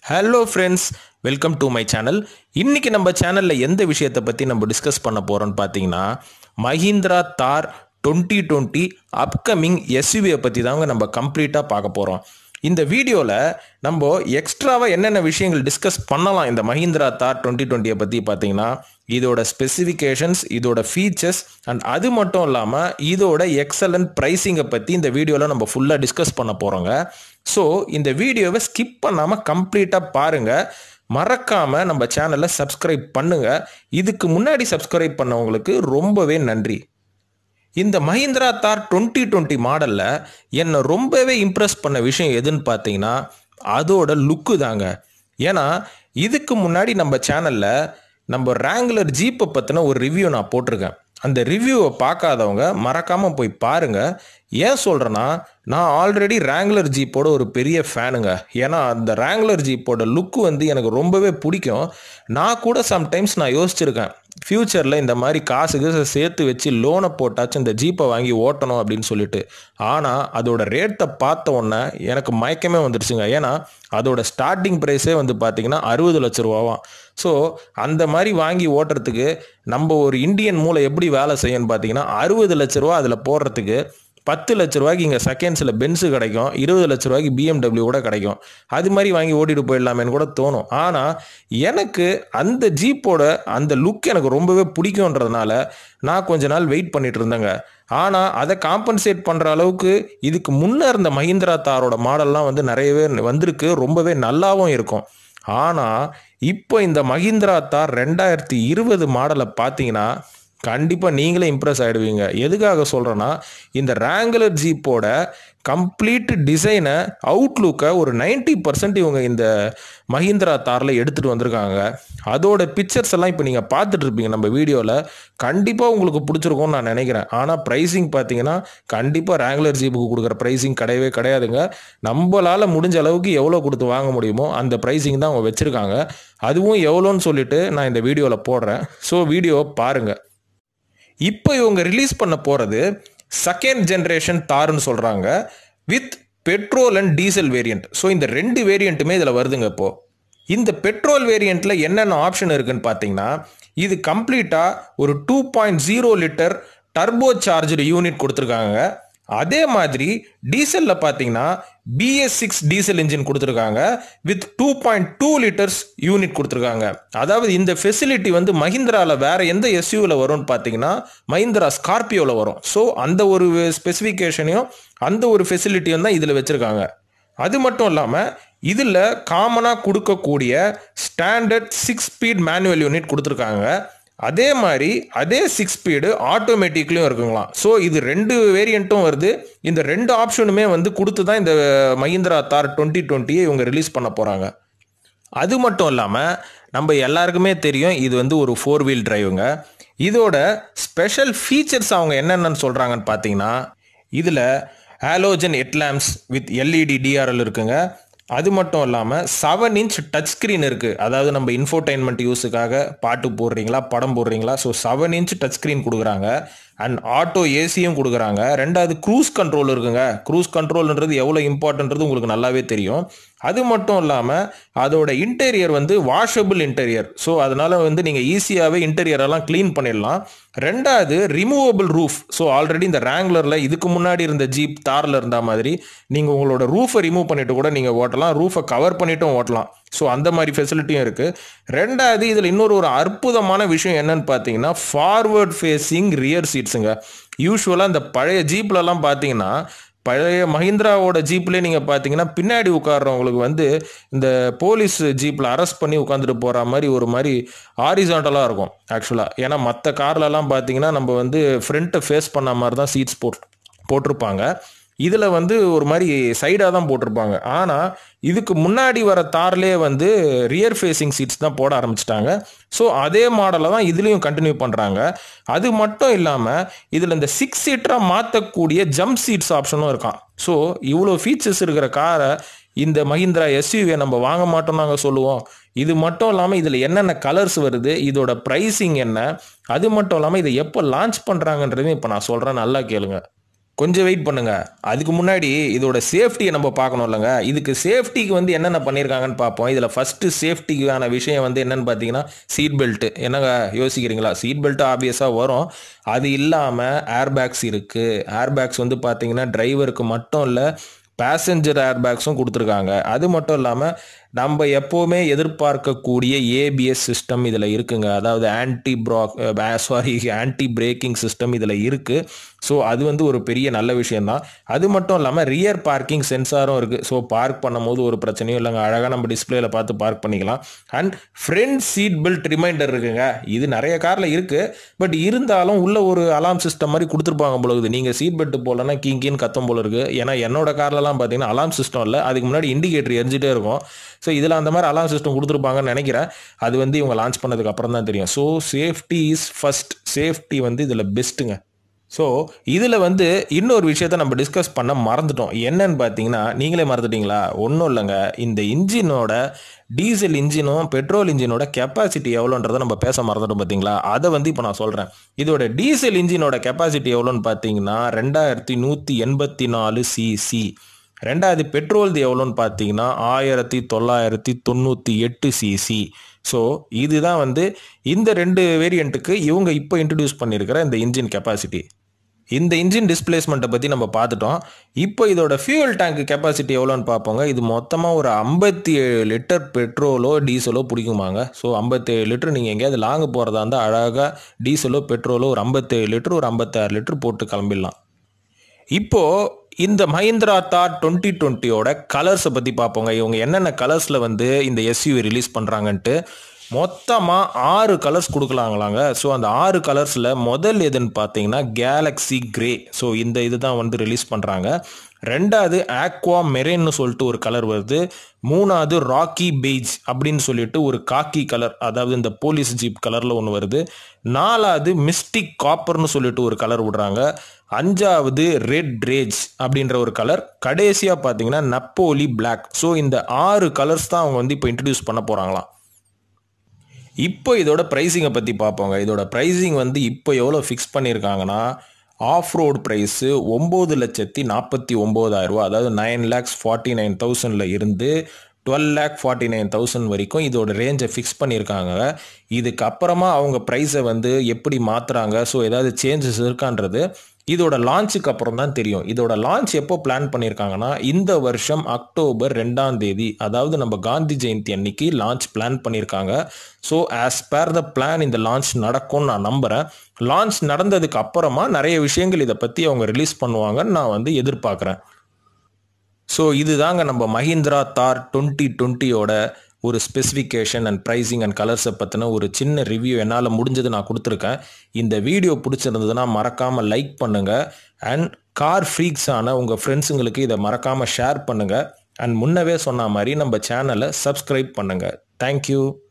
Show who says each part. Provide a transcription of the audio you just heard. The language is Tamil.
Speaker 1: Hello friends, welcome to my channel. இன்னைக்கு நம்ம சேனல்ல எந்த விஷயத்தை பத்தி நம்ம டிஸ்கஸ் பண்ண போறோம்னு பாத்தீங்கன்னா மஹிந்திரா தார் 2020 அப்கமிங் SUV பத்தி தாங்க நம்ம கம்ப்ளீட்டா பார்க்க போறோம். இந்த வீடியோல நம்ம எக்ஸ்ட்ராவா என்னென்ன விஷயங்கள் டிஸ்கஸ் பண்ணலாம் இந்த மஹிந்திரா தார் 2020 பத்தி பாத்தீங்கன்னா இதோட ஸ்பெசிஃபிகேஷன்ஸ், இதோட ஃபீச்சர்ஸ் அண்ட் அது மட்டும் இல்லாம இதோட எக்ஸலன்ட் பிரைசிங்கை பத்தி இந்த வீடியோல நம்ம ஃபுல்லா டிஸ்கஸ் பண்ண போறோங்க. ஸோ இந்த வீடியோவை ஸ்கிப் பண்ணாமல் கம்ப்ளீட்டாக பாருங்கள். மறக்காமல் நம்ம சேனலை சப்ஸ்கிரைப் பண்ணுங்கள். இதுக்கு முன்னாடி சப்ஸ்கிரைப் பண்ணவங்களுக்கு ரொம்பவே நன்றி. இந்த மஹிந்திரா தார் 2020 மாடலில் என்னை ரொம்பவே இம்ப்ரெஸ் பண்ண விஷயம் எதுன்னு பார்த்தீங்கன்னா அதோட லுக்கு தாங்க. ஏன்னா இதுக்கு முன்னாடி நம்ம சேனலில் நம்ம ராங்குலர் ஜீப்பை பற்றின ஒரு ரிவ்யூ நான் போட்டிருக்கேன். அந்த ரிவ்யூவை பார்க்காதவங்க மறக்காமல் போய் பாருங்கள். ஏன் சொல்கிறேன்னா நான் ஆல்ரெடி ராங்குலர் ஜீப்போட ஒரு பெரிய ஃபேனுங்க. ஏன்னா அந்த ராங்குலர் ஜீப்போட லுக்கு எனக்கு ரொம்பவே பிடிக்கும். நான் கூட சம்டைம்ஸ் நான் யோசிச்சிருக்கேன் ஃப்யூச்சரில் இந்த மாதிரி காசுக்கு சேர்த்து வச்சு லோனை போட்டாச்சும் இந்த ஜீப்பை வாங்கி ஓட்டணும் அப்படின்னு சொல்லிட்டு. ஆனால் அதோட ரேட்டை பார்த்த உடனே எனக்கு மயக்கமே வந்துடுச்சுங்க. ஏன்னா அதோட ஸ்டார்டிங் ப்ரைஸே பார்த்தீங்கன்னா 60 லட்ச ரூபாவாம். ஸோ அந்த மாதிரி வாங்கி ஓட்டுறதுக்கு நம்ம ஒரு இந்தியன் மூளை எப்படி வேலை செய்யணும்னு பார்த்தீங்கன்னா 60 லட்ச ரூபா அதில் போடுறதுக்கு 10 லட்ச ரூபாய்க்கு இங்கே செகண்ட்ஸில் பென்ஸு கிடைக்கும், 20 லட்ச ரூபாய்க்கு BMW கூட கிடைக்கும். அது மாதிரி வாங்கி ஓட்டிட்டு போயிடலாமேன்னு கூட தோணும். ஆனால் எனக்கு அந்த ஜீப்போட அந்த லுக் எனக்கு ரொம்பவே பிடிக்கும்ன்றதுனால நான் கொஞ்ச நாள் வெயிட் பண்ணிட்டு இருந்தேங்க. ஆனால் அதை காம்பன்சேட் பண்ணுற அளவுக்கு இதுக்கு முன்னே இருந்த மஹிந்திரா தாரோட மாடல்லாம் நிறையவே வந்திருக்கு, ரொம்பவே நல்லாவும் இருக்கும். ஆனால் இப்போ இந்த மஹிந்திரா தார் 2020 மாடலை பார்த்தீங்கன்னா கண்டிப்பாக நீங்களே இம்ப்ரெஸ் ஆகிடுவீங்க. எதுக்காக சொல்கிறேன்னா இந்த ராங்குலர் ஜீப்போட கம்ப்ளீட் டிசைனை, அவுட்லுக்கை ஒரு 90% இவங்க இந்த மஹிந்திரா தாரில் எடுத்துகிட்டு வந்திருக்காங்க. அதோட பிக்சர்ஸ் எல்லாம் இப்போ நீங்கள் பார்த்துட்டு இருப்பீங்க நம்ம வீடியோவில். கண்டிப்பாக உங்களுக்கு பிடிச்சிருக்கும்னு நான் நினைக்கிறேன். ஆனால் ப்ரைஸிங் பார்த்தீங்கன்னா கண்டிப்பாக ராங்குலர் ஜீப்புக்கு கொடுக்குற ப்ரைஸிங் கிடையவே கிடையாதுங்க. நம்மளால் முடிஞ்ச அளவுக்கு எவ்வளோ கொடுத்து வாங்க முடியுமோ அந்த ப்ரைஸிங் தான் அவங்க வச்சுருக்காங்க. அதுவும் எவ்வளோன்னு சொல்லிட்டு நான் இந்த வீடியோவில் போடுறேன். ஸோ வீடியோவை பாருங்கள். இப்போ இவங்க ரிலீஸ் பண்ண போகிறது செகண்ட் ஜென்ரேஷன் தார்னு சொல்கிறாங்க, with petrol and diesel variant. So இந்த ரெண்டு வேரியண்ட்டுமே இதில் வருதுங்க. இப்போது இந்த பெட்ரோல் வேரியண்ட்டில் என்னென்ன ஆப்ஷன் இருக்குன்னு பார்த்தீங்கன்னா இது கம்ப்ளீட்டாக ஒரு 2.0 லிட்டர் டர்போ சார்ஜ்டு யூனிட் கொடுத்துருக்காங்க. அதே மாதிரி டீசலில் பார்த்தீங்கன்னா BS6 டீசல் இன்ஜின் கொடுத்துருக்காங்க, வித் 2.2 லிட்டர்ஸ் யூனிட் கொடுத்துருக்காங்க. அதாவது இந்த ஃபெசிலிட்டி மஹிந்திராவில் வேற எந்த SUVல வரும்னு பார்த்தீங்கன்னா மஹிந்திரா ஸ்கார்பியோவில் வரும். ஸோ அந்த ஒரு ஸ்பெசிஃபிகேஷனையும் அந்த ஒரு ஃபெசிலிட்டியும் தான் இதில் வச்சுருக்காங்க. அது மட்டும் இல்லாமல் இதில் காமனாக கொடுக்கக்கூடிய ஸ்டாண்டர்ட் 6 ஸ்பீட் மேனுவல் யூனிட் கொடுத்துருக்காங்க. அதே மாதிரி அதே 6 ஸ்பீடு ஆட்டோமேட்டிக்லையும் இருக்குங்களாம். ஸோ இது ரெண்டு வேரியண்ட்டும் வருது. இந்த ரெண்டு ஆப்ஷனுமே கொடுத்து தான் இந்த மஹிந்திரா தார் 2020 இவங்க ரிலீஸ் பண்ண போகிறாங்க. அது மட்டும் இல்லாமல் நம்ம எல்லாருக்குமே தெரியும் இது ஒரு 4 வீல் டிரைவுங்க. இதோட ஸ்பெஷல் ஃபீச்சர்ஸ் அவங்க என்னென்னு சொல்கிறாங்கன்னு பார்த்தீங்கன்னா இதில் halogen headlamps with LED DRL இருக்குங்க. அது மட்டும் இல்லாமல் 7 இன்ச் டச் ஸ்க்ரீன் இருக்குது. அதாவது நம்ம இன்ஃபோடைன்மெண்ட் யூஸுக்காக பாட்டு போடுறீங்களா, படம் போடுறீங்களா, ஸோ 7 இன்ச் டச் ஸ்க்ரீன் கொடுக்குறாங்க. அண்ட் ஆட்டோ ஏசியும் கொடுக்குறாங்க. ரெண்டாவது க்ரூஸ் கண்ட்ரோல் இருக்குங்க. க்ரூஸ் கண்ட்ரோல்ன்றது எவ்வளோ இம்பார்ட்டன்றது உங்களுக்கு நல்லாவே தெரியும். அது மட்டும் இல்லாமல் அதோட இன்டீரியர் வாஷபிள் இன்டீரியர். ஸோ அதனால் நீங்கள் ஈஸியாகவே இன்டீரியரெல்லாம் க்ளீன் பண்ணிடலாம். ரெண்டாவது ரிமூவபிள் ரூஃப். ஸோ ஆல்ரெடி இந்த ராங்குலரில் இதுக்கு முன்னாடி இருந்த ஜீப் தாரில் இருந்த மாதிரி நீங்கள் உங்களோட ரூஃபை ரிமூவ் பண்ணிட்டு கூட நீங்கள் ஓட்டலாம், ரூஃபை கவர் பண்ணிட்டும் ஓட்டலாம். ஸோ அந்த மாதிரி ஃபெசிலிட்டியும் இருக்குது. ரெண்டாவது இதில் இன்னொரு அற்புதமான விஷயம் என்னன்னு பார்த்தீங்கன்னா ஃபார்வர்ட் ஃபேஸிங் ரியர் சீட்ஸுங்க. யூஸ்வலாக இந்த பழைய ஜீப்லலாம் பார்த்தீங்கன்னா பழைய மஹிந்திராவோட ஜீப்லேயே நீங்கள் பார்த்தீங்கன்னா பின்னாடி உட்கார்றவங்களுக்கு இந்த போலீஸ் ஜீப்பில் அரெஸ்ட் பண்ணி உட்காந்துட்டு போகிற மாதிரி ஒரு மாதிரி ஹாரிசான்டலாக இருக்கும் ஆக்சுவலாக. ஏன்னா மற்ற கார்லலாம் பார்த்தீங்கன்னா நம்ம ஃப்ரண்ட்டை ஃபேஸ் பண்ண மாதிரி தான் சீட்ஸ் போட்டிருப்பாங்க. இதில் ஒரு மாதிரி சைடாக தான் போட்டிருப்பாங்க. ஆனால் இதுக்கு முன்னாடி வர தார்லேயே ரியர் ஃபேஸிங் சீட்ஸ் தான் போட ஆரம்பிச்சிட்டாங்க. ஸோ அதே மாடலை தான் இதுலேயும் கண்டினியூ பண்ணுறாங்க. அது மட்டும் இல்லாமல் இதில் இந்த 6 சீட்டராக மாற்றக்கூடிய ஜம்ப் சீட்ஸ் ஆப்ஷனும் இருக்கான். ஸோ இவ்வளோ ஃபீச்சர்ஸ் இருக்கிற காரை இந்த மஹிந்திரா SUV நம்ம வாங்க மாட்டோம் நாங்கள் சொல்லுவோம். இது மட்டும் இல்லாமல் இதில் என்னென்ன கலர்ஸ் வருது, இதோட ப்ரைஸிங் என்ன, அது மட்டும் இல்லாமல் இதை எப்போ லான்ச் பண்ணுறாங்கன்றதையும் இப்போ நான் சொல்கிறேன், நல்லா கேளுங்க. கொஞ்சம் வெயிட் பண்ணுங்க. அதுக்கு முன்னாடி இதோட சேஃப்டியை நம்ம பார்க்கணும் இல்லைங்க. இதுக்கு சேஃப்டிக்கு வந்து என்னென்ன பண்ணியிருக்காங்கன்னு பார்ப்போம். இதில் ஃபஸ்ட்டு சேஃப்டிக்கான விஷயம் வந்து என்னென்னு பார்த்தீங்கன்னா சீட் பெல்ட்டு. என்னங்க யோசிக்கிறீங்களா? சீட் பெல்ட்டு ஆப்வியஸாக வரும். அது இல்லாமல் ஏர் பேக்ஸ் இருக்குது. ஏர் பேக்ஸ் வந்து பார்த்தீங்கன்னா டிரைவருக்கு மட்டும் இல்லை, பேசஞ்சர் ஏர் பேக்ஸும் கொடுத்துருக்காங்க. அது மட்டும் இல்லாமல் நம்ம எப்போவுமே எதிர்பார்க்கக்கூடிய ஏபிஎஸ் சிஸ்டம் இதில் இருக்குங்க. அதாவது ஆன்டி பிரேக்கிங் சிஸ்டம் இதில் இருக்குது. ஸோ அது வந்து ஒரு பெரிய நல்ல விஷயந்தான். அது மட்டும் இல்லாமல் ரியர் பார்க்கிங் சென்சாரும் இருக்குது. ஸோ பார்க் பண்ணும்போது ஒரு பிரச்சனையும் இல்லைங்க, அழகாக நம்ம டிஸ்பிளேல பார்த்து பார்க் பண்ணிக்கலாம். And front seat belt reminder இருக்குங்க. இது நிறைய காரில் இருக்குது. பட் இருந்தாலும் உள்ள ஒரு அலாம் சிஸ்டம் மாதிரி கொடுத்துருப்பாங்க போல இருக்குது. நீங்கள் சீட் பெல்ட் போலன்னா கீன்னு கத்தம் போல இருக்குது. ஏன்னா என்னோட கார்லலாம் பார்த்தீங்கன்னா அலாம் சிஸ்டம் இல்லை, அதுக்கு முன்னாடி இண்டிகேட்டர் எரிஞ்சிட்டே இருக்கும். ஸோ இதில் அந்த மாதிரி அலாம் சிஸ்டம் கொடுத்துருப்பாங்கன்னு நினைக்கிறேன். அது வந்து இவங்க லான்ச் பண்ணதுக்கு அப்புறம் தான் தெரியும். So safety is first. Safety வந்து இதில் பெஸ்ட்டுங்க. ஸோ இதில் வந்து இன்னொரு விஷயத்த நம்ம டிஸ்கஸ் பண்ண மறந்துட்டோம். என்னன்னு பார்த்தீங்கன்னா, நீங்களே மறந்துட்டீங்களா? ஒன்றும் இல்லைங்க, இந்த இன்ஜினோட டீசல் இன்ஜினும் பெட்ரோல் இன்ஜினோட கெப்பாசிட்டி எவ்வளோன்றதை நம்ம பேச மறந்துட்டோம் பார்த்தீங்களா? அதை வந்து இப்போ நான் சொல்கிறேன். இதோட டீசல் இன்ஜினோட கெப்பாசிட்டி எவ்வளோன்னு பார்த்தீங்கன்னா 2184 சிசி. ரெண்டாவது பெட்ரோல்து எவ்வளோன்னு பார்த்தீங்கன்னா 1998 சிசி. ஸோ இதுதான் வந்து இந்த ரெண்டு வேரியண்ட்டுக்கு இவங்க இப்போ இன்ட்ரடியூஸ் பண்ணியிருக்கிற இந்த இன்ஜின் கெப்பாசிட்டி. இந்த இன்ஜின் டிஸ்பிளேஸ்மெண்ட்டை பற்றி நம்ம பார்த்துட்டோம். இப்போ இதோட ஃபியூல் டேங்க் கெப்பாசிட்டி எவ்வளோன்னு பார்ப்போங்க. இது மொத்தமாக ஒரு 57 லிட்டர் பெட்ரோலோ டீசலோ பிடிக்குமாங்க. ஸோ 57 லிட்டர் நீங்கள் எங்கேயாவது லாங்கு போகிறதா இருந்தால் அழகாக டீசலோ பெட்ரோலோ ஒரு 57 லிட்டர் ஒரு 56 லிட்டர் போட்டு கிளம்பிடலாம். இப்போது இந்த மஹிந்திரா தார் 2020யோட கலர்ஸை பற்றி பார்ப்போங்க. இவங்க என்னென்ன கலர்ஸில் வந்து இந்த எஸ்யூவி ரிலீஸ் பண்ணுறாங்கன்ட்டு. மொத்தமாக 6 கலர்ஸ் கொடுக்கலாங்களாங்க. ஸோ அந்த 6 கலர்ஸில் முதல் எதுன்னு பார்த்தீங்கன்னா கேலக்ஸி கிரே. ஸோ இந்த இதுதான் வந்து ரிலீஸ் பண்ணுறாங்க. ரெண்டாவது ஆக்வா மெரேன்னு சொல்லிட்டு ஒரு கலர் வருது. மூணாவது ராக்கி பெய்ஜ் அப்படின்னு சொல்லிட்டு ஒரு காக்கி கலர், அதாவது இந்த போலீஸ் ஜீப் கலரில் ஒன்று வருது. நாலாவது மிஸ்டிக் காப்பர்னு சொல்லிட்டு ஒரு கலர் விடுறாங்க. அஞ்சாவது ரெட் ரேஜ் அப்படின்ற ஒரு கலர். கடைசியாக பார்த்தீங்கன்னா நப்போலி பிளாக். ஸோ இந்த 6 கலர்ஸ் தான் அவங்க வந்து இப்போ இன்ட்ரடியூஸ் பண்ண போகிறாங்களாம். இப்போ இதோட ப்ரைஸிங்கை பற்றி பார்ப்போங்க. இதோட ப்ரைஸிங் வந்து இப்போ எவ்வளோ ஃபிக்ஸ் பண்ணியிருக்காங்கன்னா, ஆஃப் ரோடு ப்ரைஸு 9,49,000 ரூபா, அதாவது 9,49,000 இருந்து 12,49,000 வரைக்கும் இதோட ரேஞ்சை ஃபிக்ஸ் பண்ணியிருக்காங்க. இதுக்கப்புறமா அவங்க ப்ரைஸை வந்து எப்படி மாற்றுறாங்க, ஸோ ஏதாவது சேஞ்சஸ் இருக்கான்றது இதோட லான்ச்சுக்கு அப்புறம் தான் தெரியும். இதோட லான்ச் எப்போ பிளான் பண்ணியிருக்காங்கன்னா, இந்த வருஷம் அக்டோபர் 2ஆம் தேதி, அதாவது நம்ம காந்தி ஜெயந்தி அன்னைக்கு லான்ச் பிளான் பண்ணியிருக்காங்க. So as per the plan இந்த லான்ச் நடக்கும்னு நான் நம்புகிறேன். லான்ச் நடந்ததுக்கு அப்புறமா நிறைய விஷயங்கள் இதை பற்றி அவங்க ரிலீஸ் பண்ணுவாங்கன்னு நான் வந்து எதிர்பார்க்குறேன். ஸோ இதுதாங்க நம்ம மஹிந்திரா தார் 2020யோட ஒரு ஸ்பெசிஃபிகேஷன் அண்ட் ப்ரைஸிங் அண்ட் கலர்ஸை பற்றின ஒரு சின்ன ரிவ்யூ என்னால் முடிஞ்சது நான் கொடுத்துருக்கேன். இந்த வீடியோ பிடிச்சிருந்ததுன்னா மறக்காமல் லைக் பண்ணுங்கள். அண்ட் கார் ஃப்ரீக்ஸான உங்கள் ஃப்ரெண்ட்ஸுங்களுக்கு இதை மறக்காமல் ஷேர் பண்ணுங்கள். அண்ட் முன்னவே சொன்ன மாதிரி நம்ம சேனலை சப்ஸ்கிரைப் பண்ணுங்கள். தேங்க்யூ.